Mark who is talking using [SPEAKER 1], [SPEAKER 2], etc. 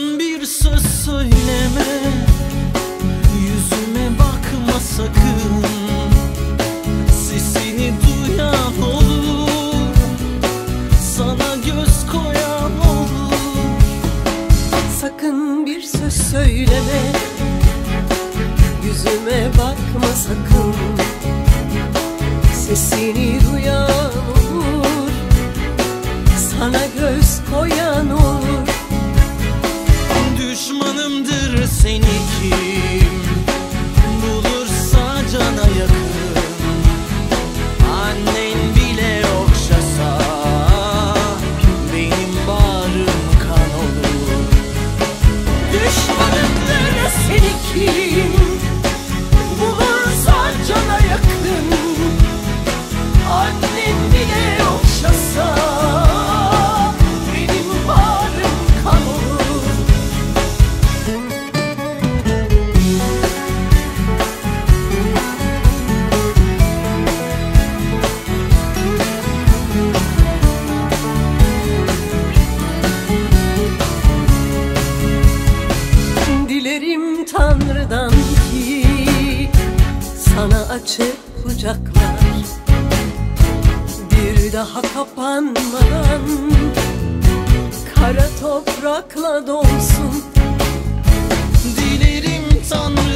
[SPEAKER 1] bir söz söyleme, yüzüme bakma sakın. Sesini duyan olur, sana göz koyan olur.
[SPEAKER 2] Sakın bir söz söyleme, yüzüme bakma sakın. Sesini duyan olur, sana göz koyan olur.
[SPEAKER 1] Düşmanımdır seni kim bulursa cana yakın. Annen bile okşasa benim bağrım kan olur.
[SPEAKER 2] Düşmanımdır seni kim bulursa cana yakın. Annen bile okşasa benim bağrım kan olur. Dilerim Tanrı'dan ki sana açık kucaklar bir daha kapanmadan kara toprakla dolsun.
[SPEAKER 1] Dilerim Tanrı